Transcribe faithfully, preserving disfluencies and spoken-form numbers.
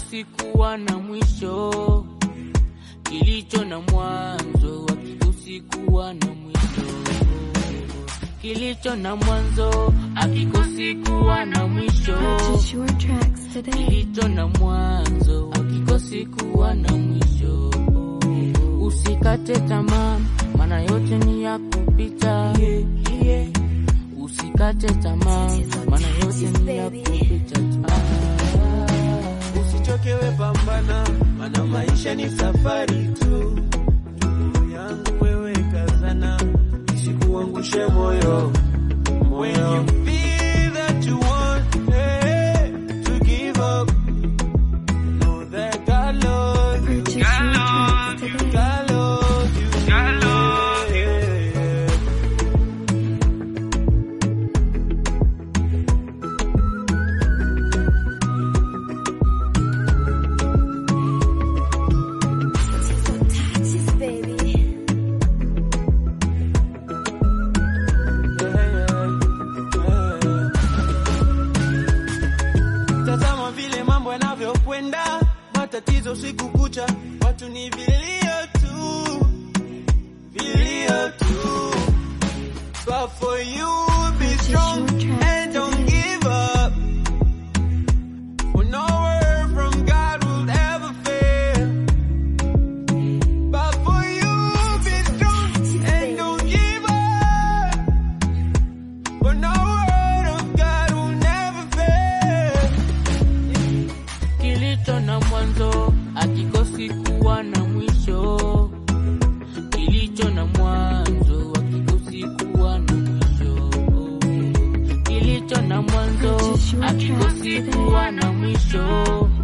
hakikosi kuwa na mwisho. Kilicho na mwanzo hakikosi kuwa na mwisho. Kilicho na mwanzo hakikosi kuwa na mwisho. Kilicho na mwanzo hakikosi kuwa na mwisho. Usikate tamaa, maana yote ni ya kupita. Usikate tamaa, maana yote ni ya kupita. Usichokewe, pambana, maana maisha ni safari tu. Ndugu yangu wewe kazana, isikuangushe moyo. When you feel that you want hey, to give up, know that God loves you. God loves you. God loves you. God loves you. Matatizo siku kucha, watu ni vilio tu, vilio tu. But for you, be strong and don't give up. For no word from God will ever fail. But for you, be strong and don't give up. For no word of God will never fail. Kilicho na mwanzo hakikosi kuwa na mwisho. Kilicho na mwanzo hakikosi kuwa na mwisho. Kilicho na mwanzo hakikosi kuwa na mwisho.